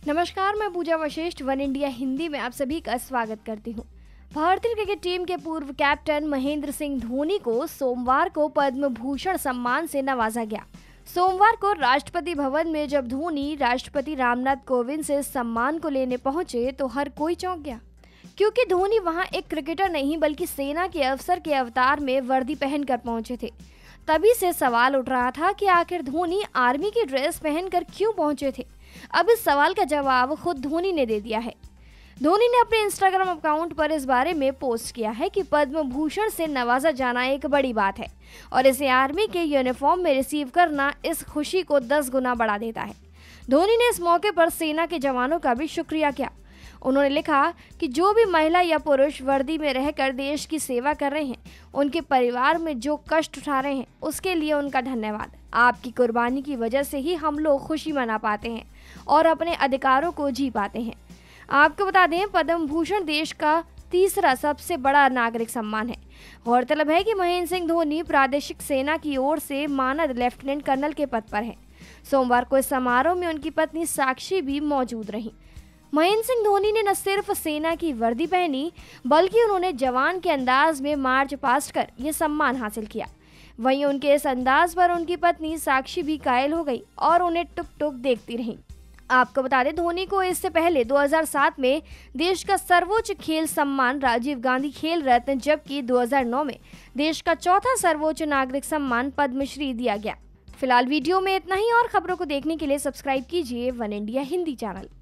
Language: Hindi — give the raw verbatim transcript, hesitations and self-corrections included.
नमस्कार, मैं पूजा वशिष्ठ वन इंडिया हिंदी में आप सभी का स्वागत करती हूँ। भारतीय क्रिकेट टीम के पूर्व कैप्टन महेंद्र सिंह धोनी को सोमवार को पद्म भूषण सम्मान से नवाजा गया। सोमवार को राष्ट्रपति भवन में जब धोनी राष्ट्रपति रामनाथ कोविंद से सम्मान को लेने पहुंचे तो हर कोई चौंक गया, क्योंकि धोनी वहां एक क्रिकेटर नहीं बल्कि सेना के अफसर के अवतार में वर्दी पहनकर पहुंचे थे। तभी से सवाल उठ रहा था कि आखिर धोनी आर्मी की ड्रेस पहनकर क्यों पहुंचे थे। अब इस सवाल का जवाब खुद धोनी ने दे दिया है। धोनी ने अपने इंस्टाग्राम अकाउंट पर इस बारे में पोस्ट किया है कि पद्म भूषण से नवाजा जाना एक बड़ी बात है और इसे आर्मी के यूनिफॉर्म में रिसीव करना इस खुशी को दस गुना बढ़ा देता है। धोनी ने इस मौके पर सेना के जवानों का भी शुक्रिया किया। उन्होंने लिखा कि जो भी महिला या पुरुष वर्दी में रहकर देश की सेवा कर रहे हैं, उनके परिवार में जो कष्ट उठा रहे हैं, उसके लिए उनका धन्यवाद। आपकी कुर्बानी की वजह से ही हम लोग खुशी मना पाते हैं और अपने अधिकारों को जी पाते हैं। आपको बता दें, पद्म भूषण देश का तीसरा सबसे बड़ा नागरिक सम्मान है। गौरतलब है कि महेंद्र सिंह धोनी प्रादेशिक सेना की ओर से मानद लेफ्टिनेंट कर्नल के पद पर हैं। सोमवार को इस समारोह में उनकी पत्नी साक्षी भी मौजूद रहीं। महेंद्र सिंह धोनी ने न सिर्फ सेना की वर्दी पहनी बल्कि उन्होंने जवान के अंदाज में मार्च पास्ट कर ये सम्मान हासिल किया। वहीं उनके इस अंदाज पर उनकी पत्नी साक्षी भी कायल हो गई और उन्हें टुक टुक देखती रहीं। आपको बता दें, धोनी को इससे पहले दो हज़ार सात में देश का सर्वोच्च खेल सम्मान राजीव गांधी खेल रत्न, जबकि दो हज़ार नौ में देश का चौथा सर्वोच्च नागरिक सम्मान पद्मश्री दिया गया। फिलहाल वीडियो में इतना ही और खबरों को देखने के लिए सब्सक्राइब कीजिए वन इंडिया हिंदी चैनल।